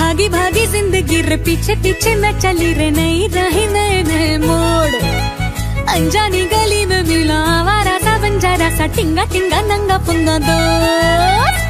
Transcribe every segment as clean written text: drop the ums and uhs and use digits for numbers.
भागी भागी जिंदगी रे पीछे पीछे मैं चली रे, नहीं रही नए नए मोड़। अनजानी गली में मिला आवारा सा बंजारा सा, टिंगा टिंगा नंगा पुंगा दोस्त।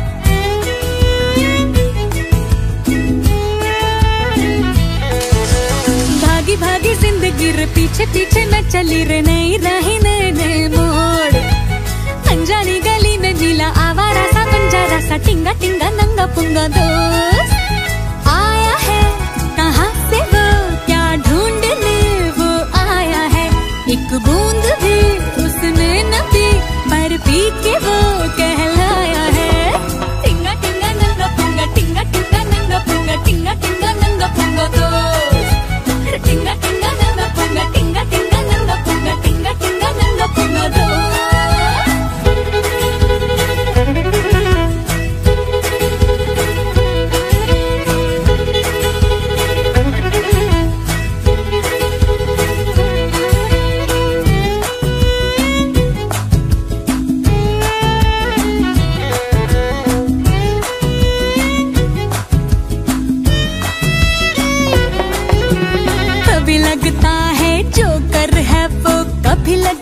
भागी भागी जिंदगी रे पीछे पीछे मैं चली रे, नहीं रही नए नए मोड़। अनजानी गली में मिला आवारा सा बंजारा सा, टिंगा टिंगा नंगा पुंगा दोस्त। आया है कहाँ से वो, क्या ढूंढने वो आया है। एक बूंद भी उसने न पी, पर पी के वो कहलाया है। टिंगा टिंगा नंगा पुंगा, टिंगा टिंगा नंगा पुंगा, टिंगा टिंगा नंगा पुंगा दोस्त। टिंगा टिंगा नंगा पुंगा, टिंगा टिंगा नंगा पुंगा, टिंगा टिंगा नंगा पुंगा दोस्त। कभी लगता है जोकर है वो, कभी